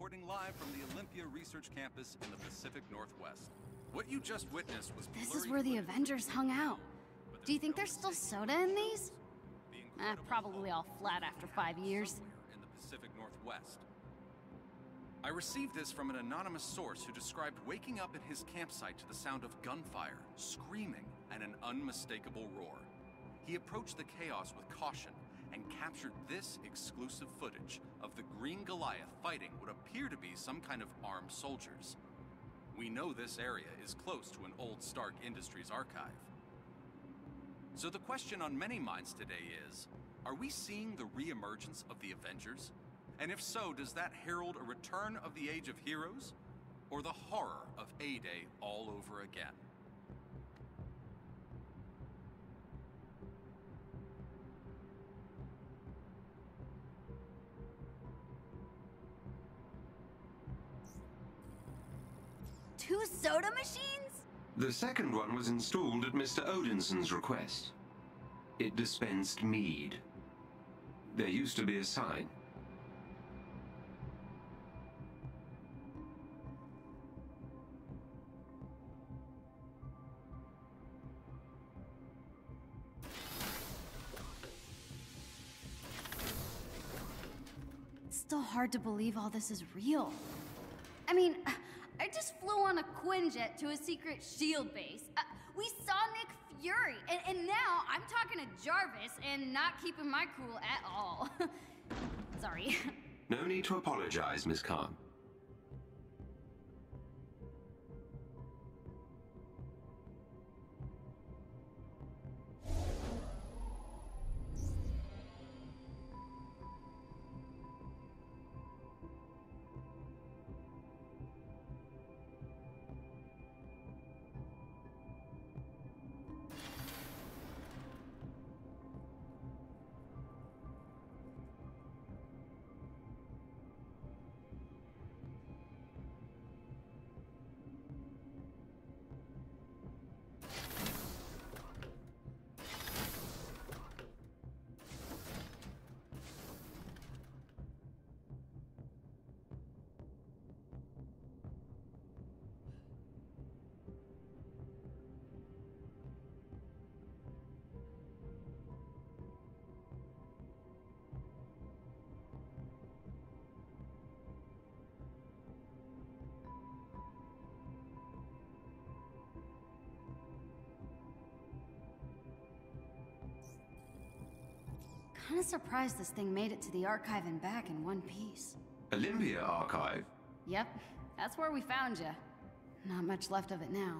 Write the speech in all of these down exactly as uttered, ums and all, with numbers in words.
reporting live from the Olympia Research Campus in the Pacific Northwest. What you just witnessed was This is where the Avengers hung out. Do you think there's still soda in these? Eh, probably all flat after five years. In the Pacific Northwest. I received this from an anonymous source who described waking up at his campsite to the sound of gunfire, screaming, and an unmistakable roar. He approached the chaos with caution and captured this exclusive footage of the Green Goliath fighting what appear to be some kind of armed soldiers. We know this area is close to an old Stark Industries archive. So the question on many minds today is, are we seeing the re-emergence of the Avengers? And if so, does that herald a return of the Age of Heroes? Or the horror of A-Day all over again? Two soda machines? The second one was installed at Mister Odinson's request. It dispensed mead. There used to be a sign. It's still hard to believe all this is real. I mean, I just flew on a Quinjet to a secret SHIELD base. Uh, we saw Nick Fury, and, and now I'm talking to Jarvis and not keeping my cool at all. Sorry. No need to apologize, Miss Khan. Kinda surprised this thing made it to the archive and back in one piece. Olympia Archive? Yep, that's where we found you. Not much left of it now.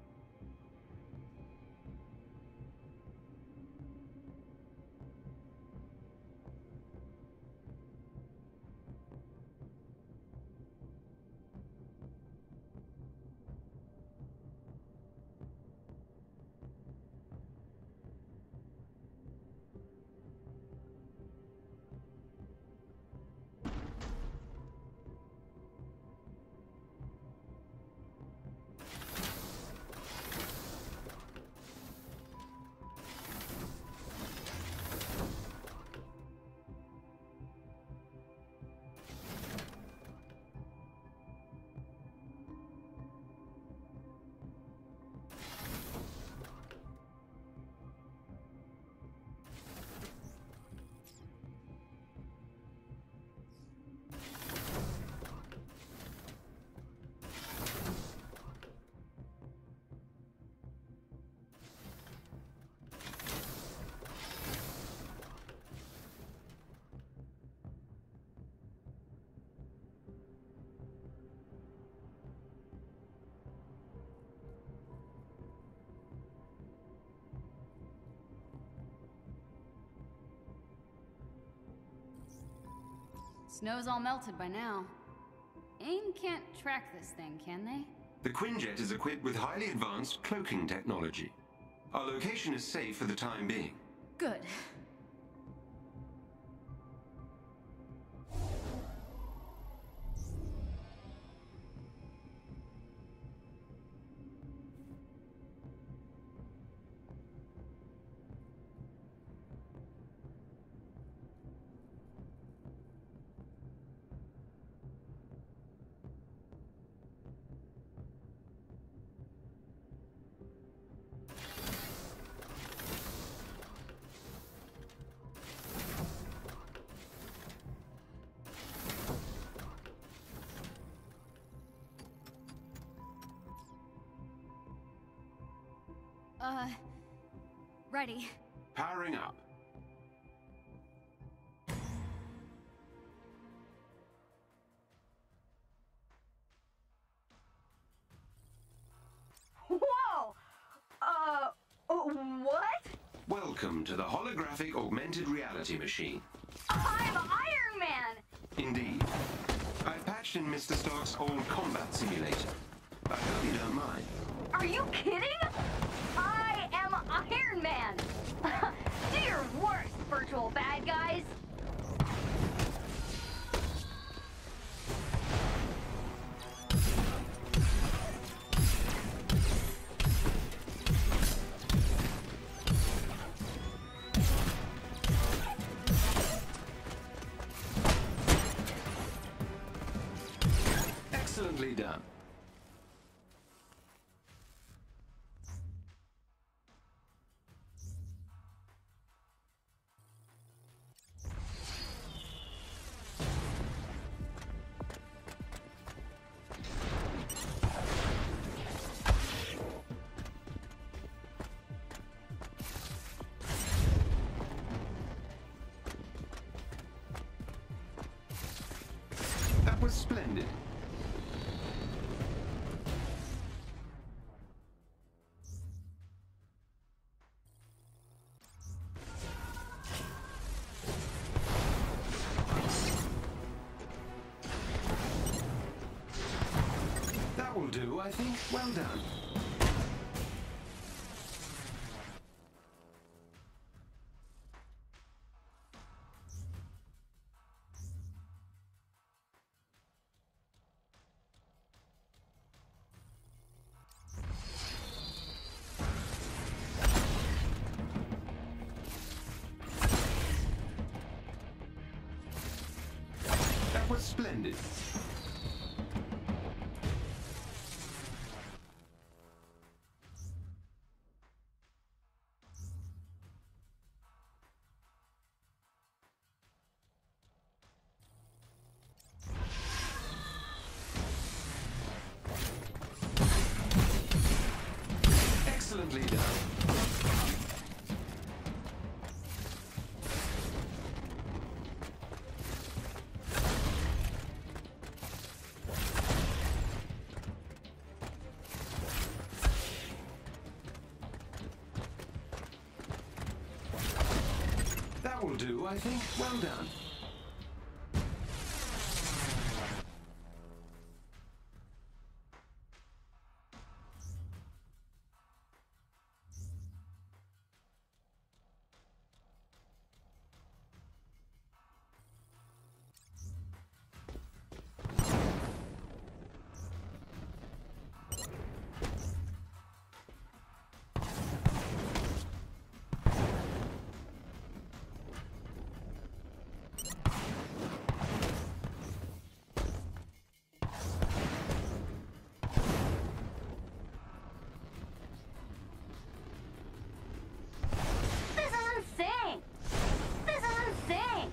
Snow's all melted by now. AIM can't track this thing, can they? The Quinjet is equipped with highly advanced cloaking technology. Our location is safe for the time being. Good. Uh... Ready. Powering up. Whoa! Uh, what? Welcome to the holographic augmented reality machine. I'm Iron Man! Indeed. I patched in Mister Stark's old combat simulator. I hope you don't mind. Are you kidding? I am Iron Man! Do your worst, virtual bad guys! Excellently done. That was splendid. That will do, I think. Well done. That was splendid. Excellently done. That will do, I think. Well done. This is insane! This is insane!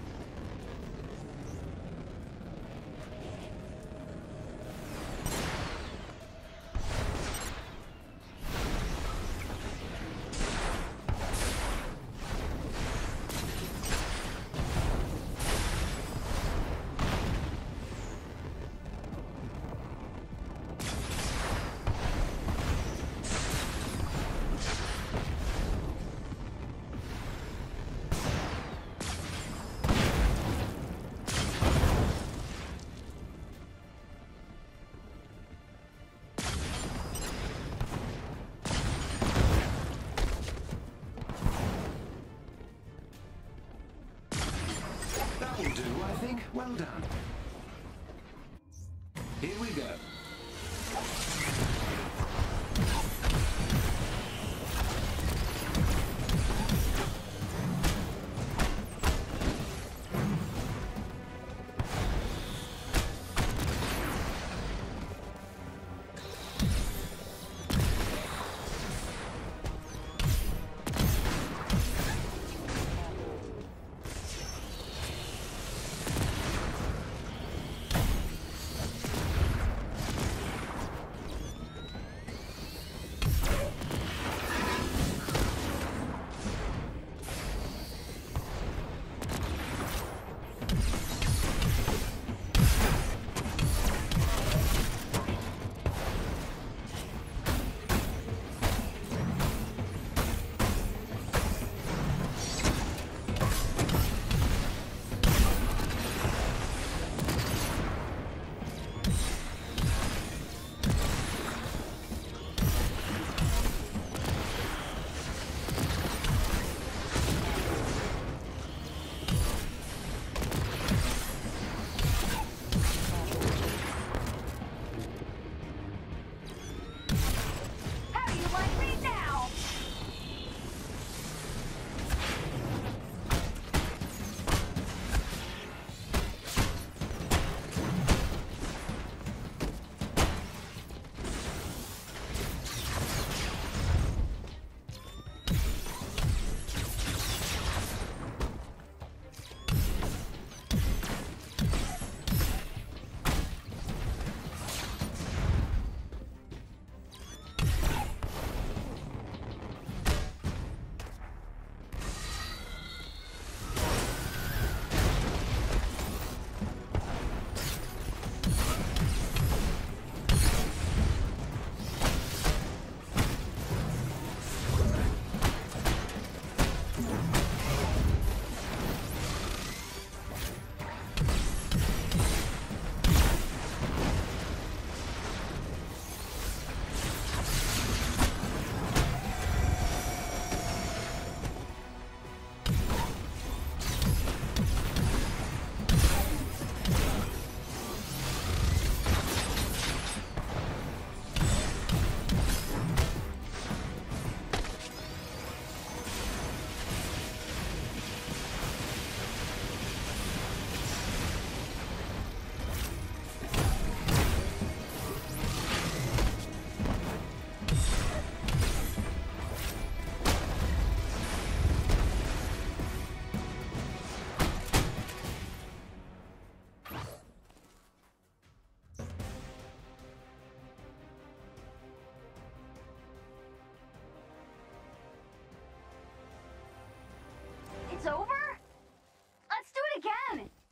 That will do, I think. Well done. Here we go.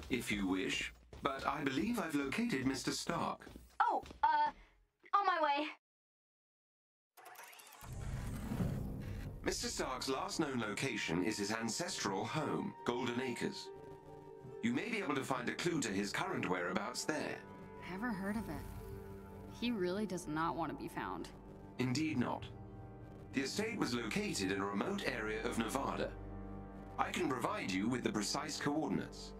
If you wish, but I believe I've located Mister Stark. Oh, uh, on my way. Mister Stark's last known location is his ancestral home, Golden Acres. You may be able to find a clue to his current whereabouts there. Never heard of it. He really does not want to be found. Indeed not. The estate was located in a remote area of Nevada. I can provide you with the precise coordinates.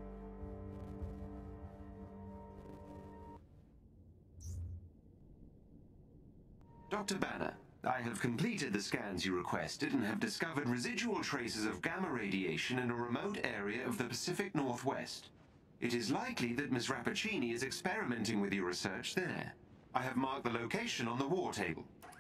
Doctor Banner, I have completed the scans you requested and have discovered residual traces of gamma radiation in a remote area of the Pacific Northwest. It is likely that Miss Rappaccini is experimenting with your research there. I have marked the location on the war table.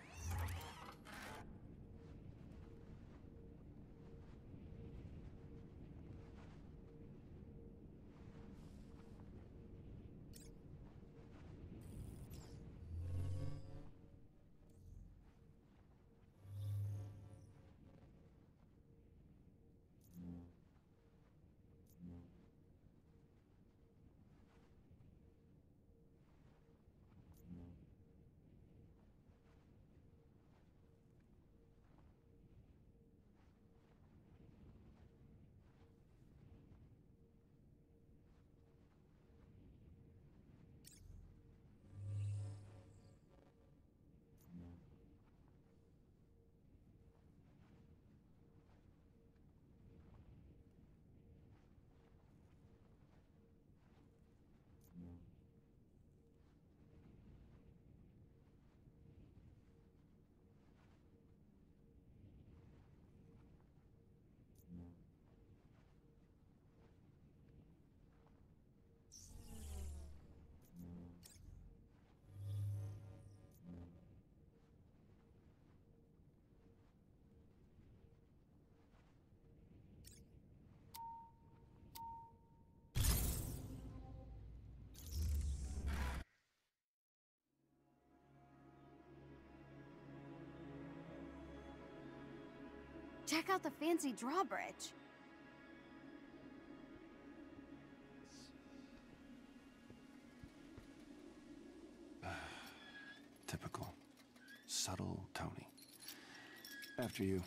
Check out the fancy drawbridge. Typical. Subtle Tony. After you.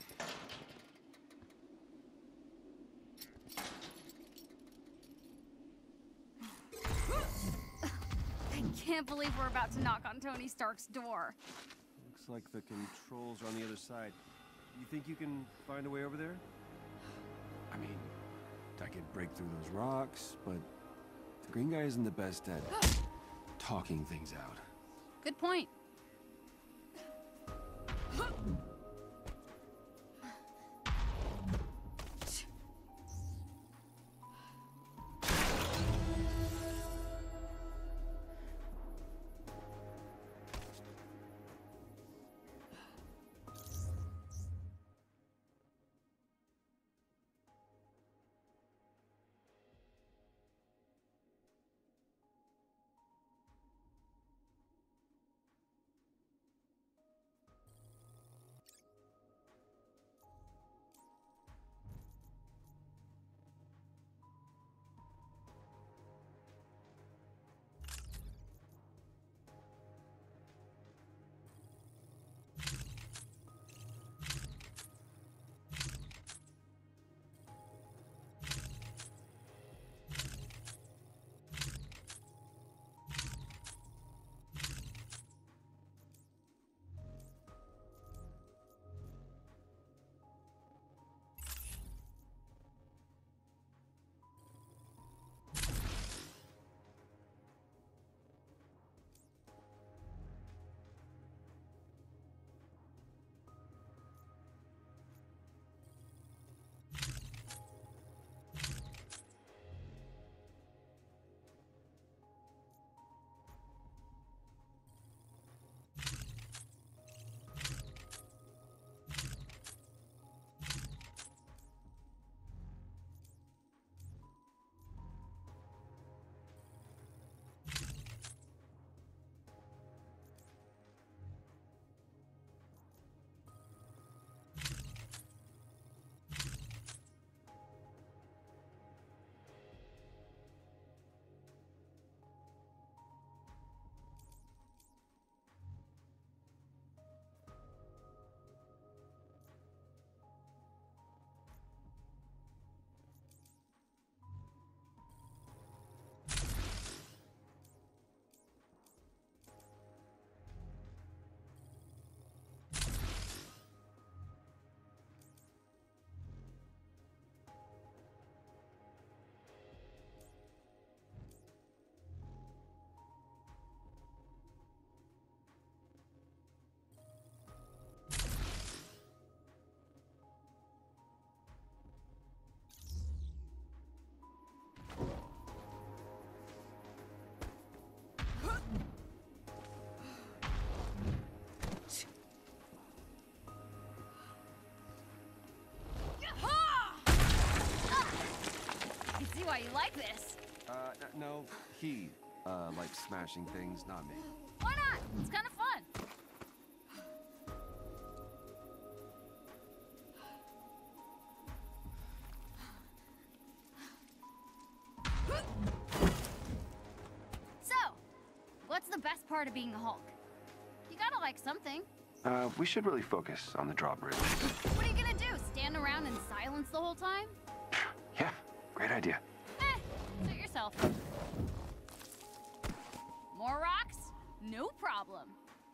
I can't believe we're about to knock on Tony Stark's door. Looks like the controls are on the other side. You think you can find a way over there? I mean, I could break through those rocks, but the green guy isn't the best at talking things out. Good point. why you like this. Uh, n- no, he, uh, likes smashing things, not me. Why not? It's kind of fun. So, what's the best part of being the Hulk? You gotta like something. Uh, we should really focus on the drawbridge. What are you gonna do? Stand around in silence the whole time? Yeah, great idea. Eh, suit yourself. More rocks? No problem.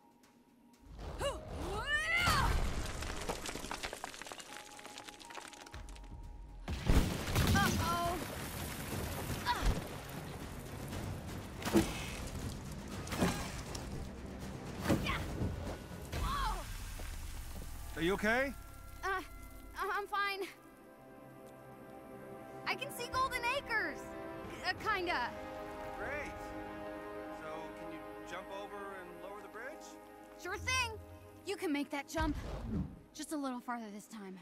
Uh-oh. Ah. Yeah. Whoa. Are you okay? Uh, I'm fine. I can see Golden Acres. Uh, kinda. Great. So, can you jump over and lower the bridge? Sure thing. You can make that jump. Just a little farther this time.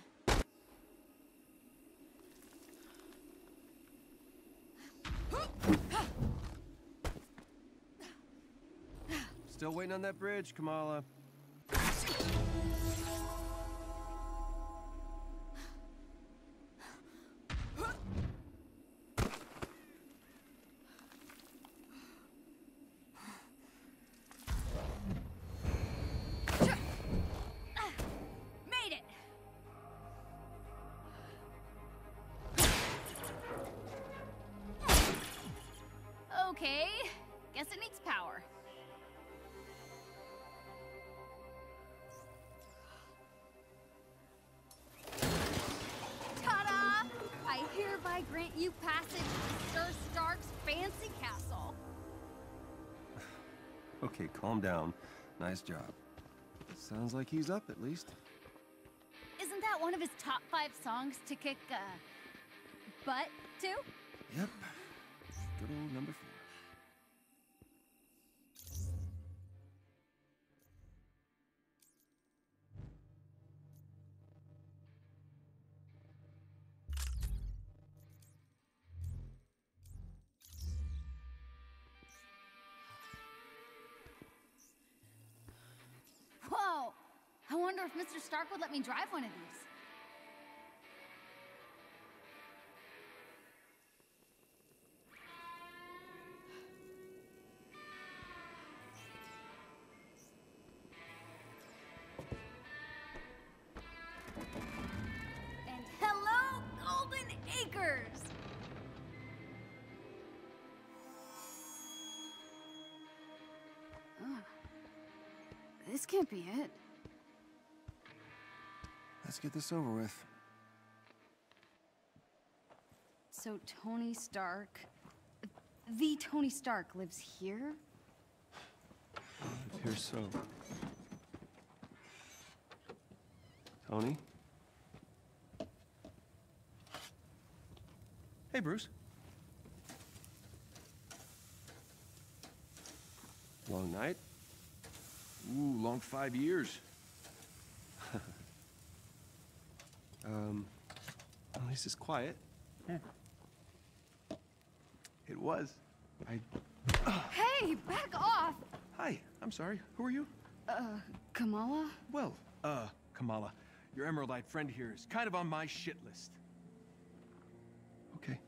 Still waiting on that bridge, Kamala. Made it. Okay, guess it needs power. Ta-da! I hereby grant you passage to Sir Stark's fancy castle. Okay, calm down. Nice job. Sounds like he's up, at least. Isn't that one of his top five songs to kick, uh, butt to? Yep. Good old number four. Whoa! I wonder if Mister Stark would let me drive one of these. And hello, Golden Acres! Ugh. This can't be it. Let's get this over with. So Tony Stark, the Tony Stark lives here? It appears so. Tony? Hey, Bruce. Long night? Ooh, long five years. um, at least it's quiet. Yeah. It was. I... Hey, back off! Hi, I'm sorry. Who are you? Uh, Kamala? Well, uh, Kamala, your Emerald-eyed friend here is kind of on my shit list. Okay.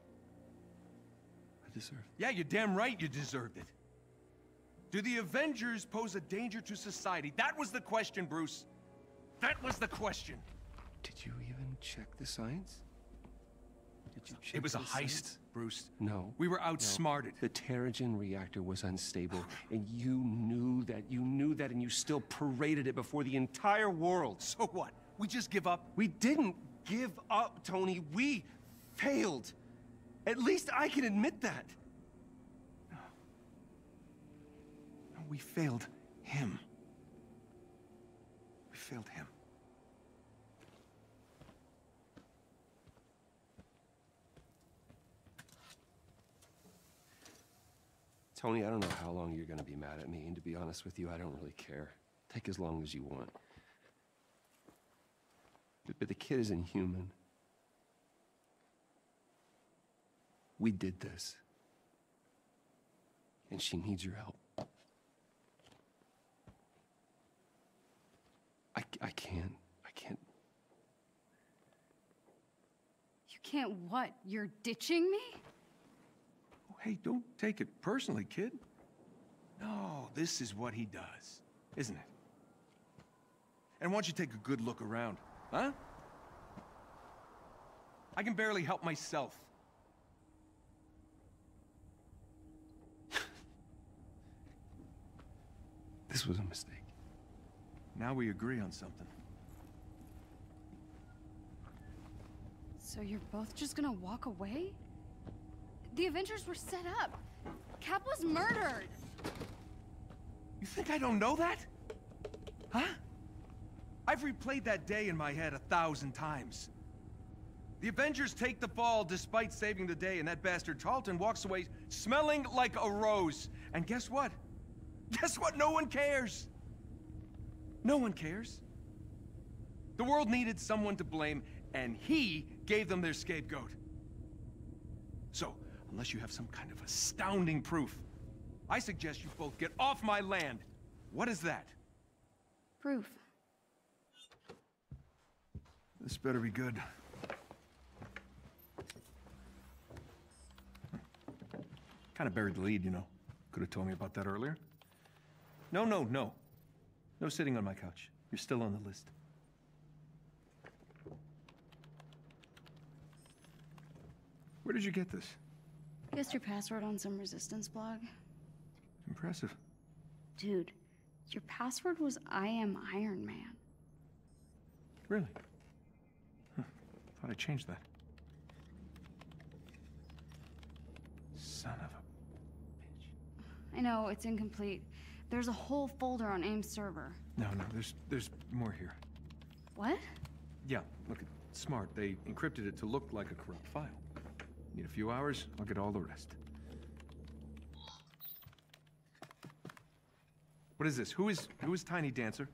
I deserve. Yeah, you're damn right you deserved it. Do the Avengers pose a danger to society? That was the question, Bruce. That was the question. Did you even check the science? Did you check It was a the heist, science? Bruce. No. We were no. outsmarted. The Terrigen reactor was unstable, and you knew that. You knew that, and you still paraded it before the entire world. So what? We just give up? We didn't give up, Tony. We failed. At least I can admit that. No, we failed him. We failed him. Tony, I don't know how long you're gonna be mad at me, and to be honest with you, I don't really care. Take as long as you want. But, but the kid is inhuman. We did this. And she needs your help. I, I can't. I can't. You can't what? You're ditching me? Oh, hey, don't take it personally, kid. No, this is what he does, isn't it? And why don't you take a good look around, huh? I can barely help myself. This was a mistake. Now we agree on something. So you're both just gonna walk away? The Avengers were set up. Cap was murdered. You think I don't know that? Huh? I've replayed that day in my head a thousand times. The Avengers take the fall despite saving the day, and that bastard Tarleton walks away smelling like a rose. And guess what? Guess what? No one cares. No one cares. The world needed someone to blame, and he gave them their scapegoat. So, unless you have some kind of astounding proof, I suggest you both get off my land. What is that? Proof. This better be good. Kind of buried the lead, you know. Could have told me about that earlier. No, no, no. No sitting on my couch. You're still on the list. Where did you get this? Guessed your password on some resistance blog. Impressive. Dude, your password was I am Iron Man. Really? Huh. Thought I changed that. Son of a bitch. I know, it's incomplete. There's a whole folder on AIM's server. No, no, there's there's more here. What? Yeah, look, it's smart. They encrypted it to look like a corrupt file. Need a few hours, I'll get all the rest. What is this? Who is who is Tiny Dancer?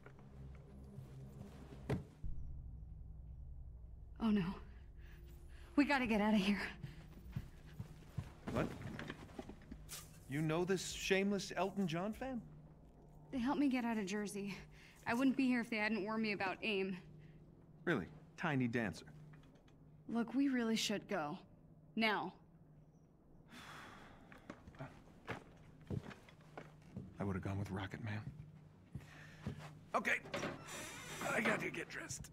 Oh no. We gotta get out of here. What? You know this shameless Elton John fan? They helped me get out of Jersey. I wouldn't be here if they hadn't warned me about AIM. Really? Tiny Dancer? Look, we really should go. Now. I would have gone with Rocket Man. Okay. I got to get dressed.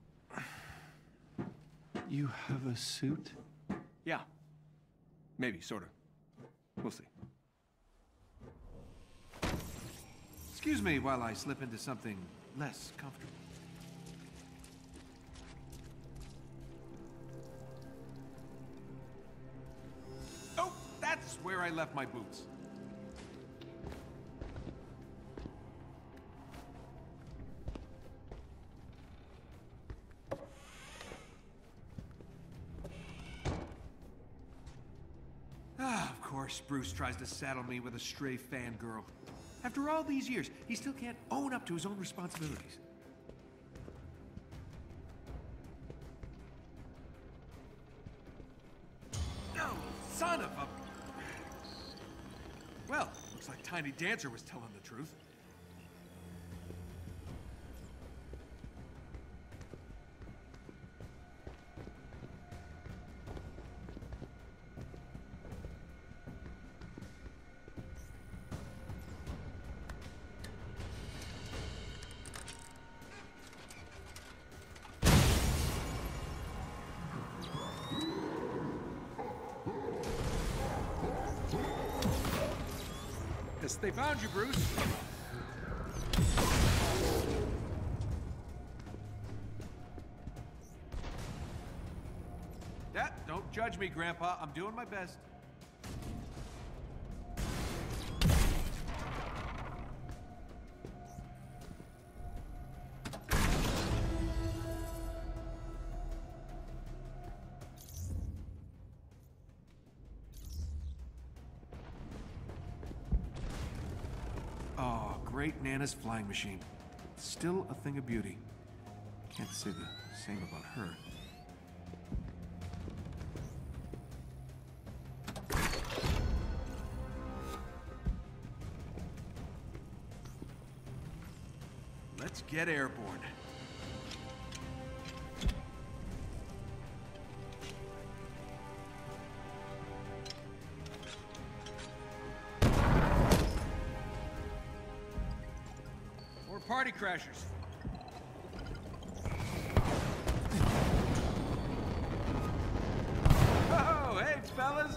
You have a suit? Yeah. Maybe, sort of. We'll see. Excuse me while I slip into something less comfortable. Oh, that's where I left my boots. Ah, of course, Bruce tries to saddle me with a stray fangirl. After all these years, he still can't own up to his own responsibilities. No, son of a... Well, looks like Tiny Dancer was telling the truth. They found you, Bruce. Yeah, don't judge me, Grandpa. I'm doing my best. Great Nana's flying machine. Still a thing of beauty. Can't say the same about her. get airborne. More party crashers. Oh, hey, fellas.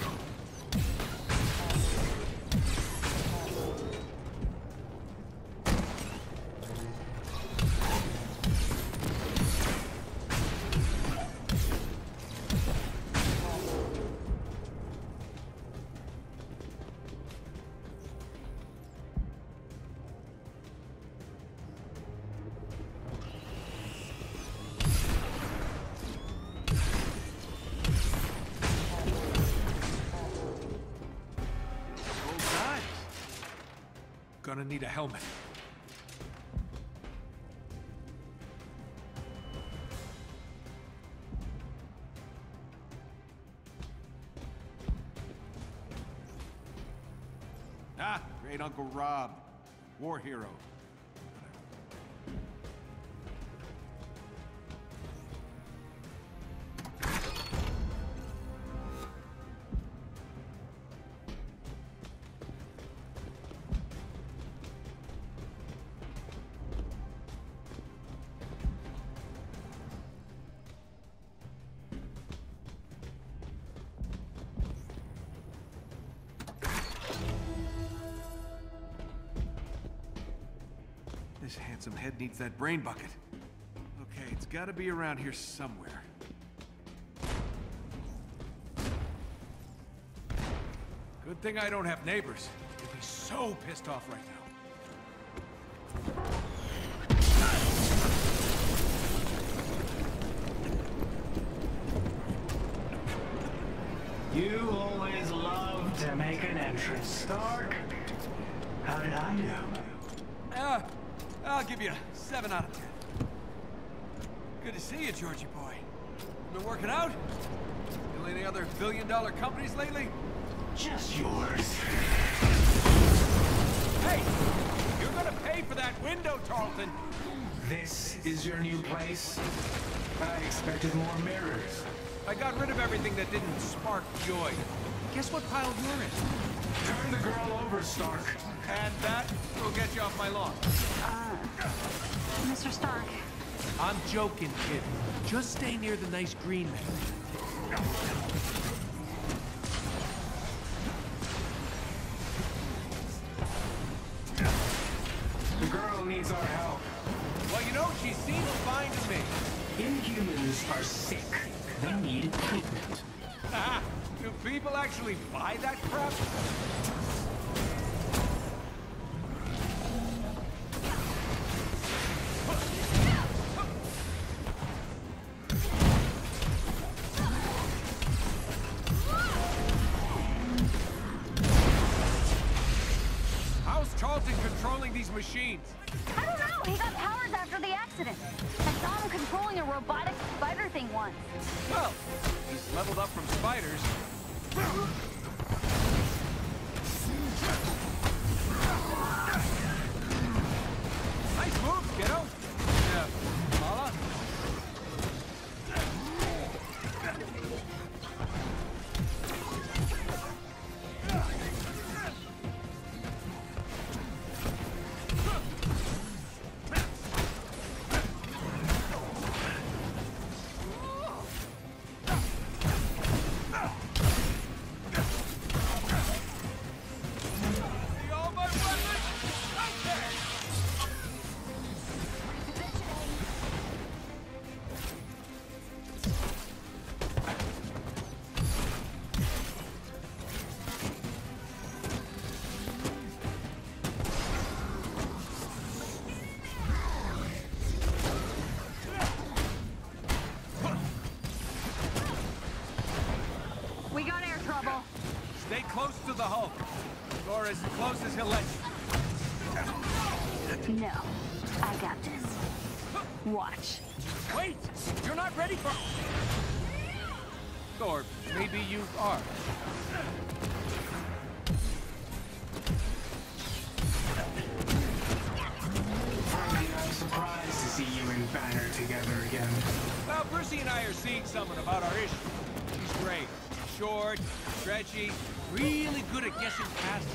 Gonna need a helmet. Ah, great Uncle Rob. War hero. This handsome head needs that brain bucket. Okay, it's gotta be around here somewhere. Good thing I don't have neighbors. They'd be so pissed off right now. You always love to make an entrance, Stark. How did I do? Uh, I'll give you a seven out of ten. Good to see you, Georgie boy. Been working out? Still any other billion-dollar companies lately? Just yours. Hey! You're gonna pay for that window, Tarleton! This is your new place? I expected more mirrors. I got rid of everything that didn't spark joy. Guess what pile you're in? Turn the girl over, Stark. And that will get you off my lawn. Uh, Mister Stark. I'm joking, kid. Just stay near the nice green man. The girl needs our help. Well, you know, she seems fine to me. Inhumans are sick. They need treatment. Do people actually buy that crap? How's Charlton controlling these machines? I don't know. He got powers after the accident. I saw him controlling a robotic spider thing once. Well, he's leveled up from spiders. Nice move, kiddo. Yeah, Kamala? Stay close to the Hulk. Or as close as he'll let you. No. I got this. Watch. Wait! You're not ready for... Or maybe you are. Frankly, I'm surprised to see you and Banner together again. Well, Percy and I are seeing something about our issue. He's great. Short, stretchy, really good at guessing past.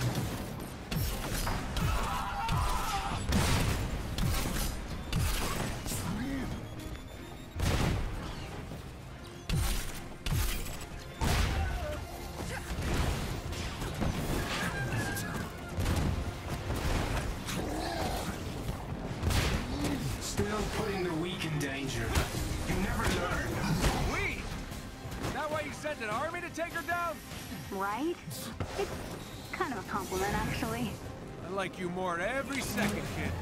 Still putting the weak in danger. You never learn. We? Is that why you sent an army to take her down? Right? It's kind of a compliment, actually. I like you more every second, kid.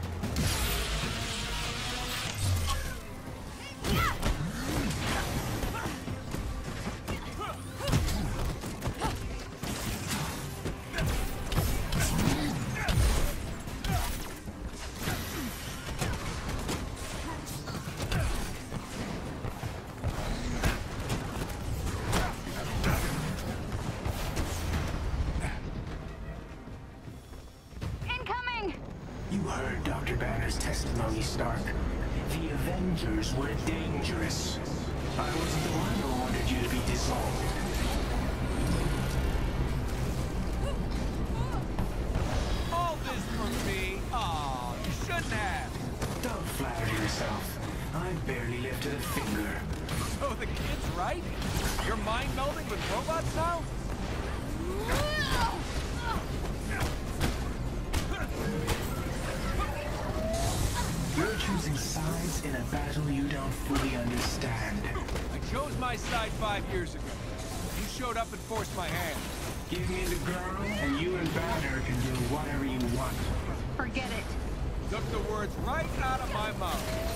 You heard Doctor Banner's testimony, Stark. The Avengers were dangerous. I wasn't the one who ordered you to be dissolved. All this for me? Aw, you shouldn't have. Don't flatter yourself. I barely lifted a finger. So the kid's right? You're mind melding with robots now? You're choosing sides in a battle you don't fully understand. I chose my side five years ago. You showed up and forced my hand. Give me the girl, and you and Banner can do whatever you want. Forget it. Took the words right out of my mouth.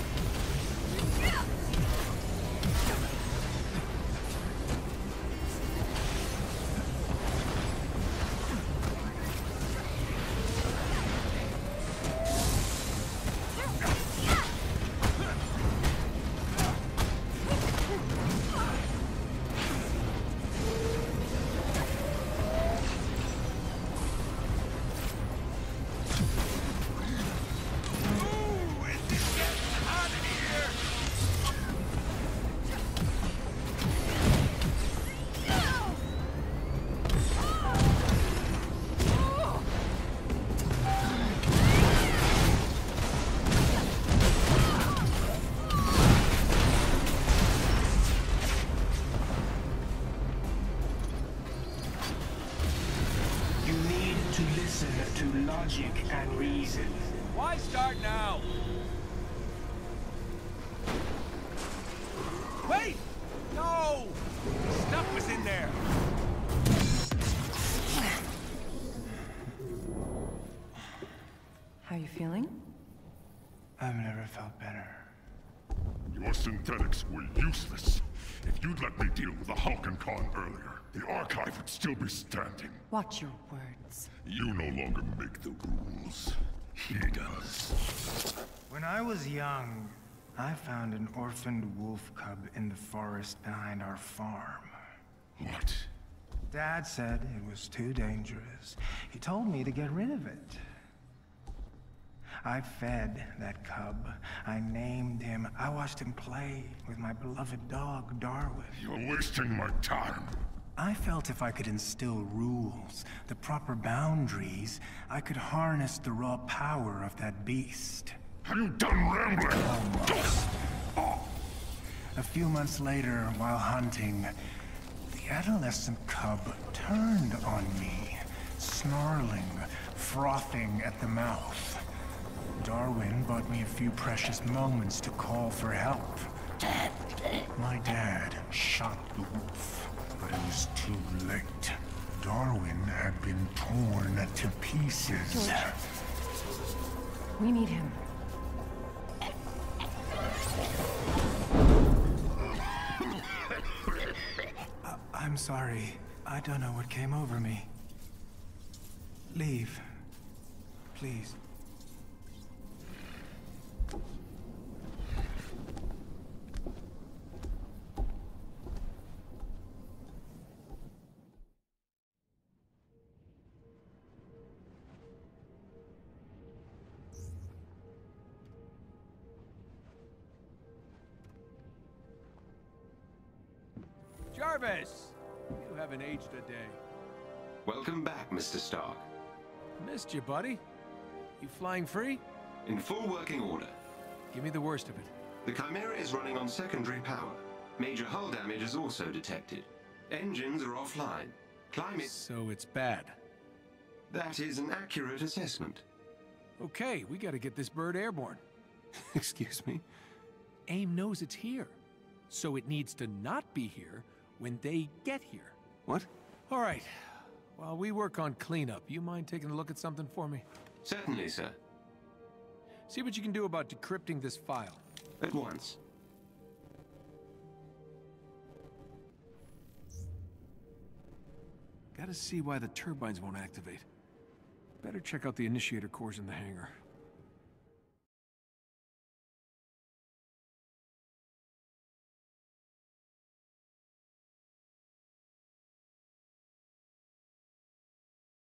Logic and reason. Why start now? Wait! No! Stuff was in there. How you feeling? I've never felt better. Your synthetics were useless. If you'd let me deal with the Hank Khan earlier, the archive would still be standing. Watch your words. You no longer make the rules. He does. When I was young, I found an orphaned wolf cub in the forest behind our farm. What? Dad said it was too dangerous. He told me to get rid of it. I fed that cub. I named him. I watched him play with my beloved dog, Darwin. You're wasting my time. I felt if I could instill rules, the proper boundaries, I could harness the raw power of that beast. Have you done rambling? Almost. A few months later, while hunting, the adolescent cub turned on me, snarling, frothing at the mouth. Darwin bought me a few precious moments to call for help. My dad shot the wolf, but it was too late. Darwin had been torn to pieces. George. We need him. I I'm sorry. I don't know what came over me. Leave. Please. Jarvis! You haven't aged a day. Welcome back, Mister Stark. Missed you, buddy. You flying free? In full working order. Give me the worst of it. The Chimera is running on secondary power. Major hull damage is also detected. Engines are offline. Climate... So it's bad. That is an accurate assessment. Okay, we gotta get this bird airborne. Excuse me? AIM knows it's here, so it needs to not be here when they get here. What? All right. While we work on cleanup, you mind taking a look at something for me? Certainly, sir. See what you can do about decrypting this file. At once. Gotta see why the turbines won't activate. Better check out the initiator cores in the hangar.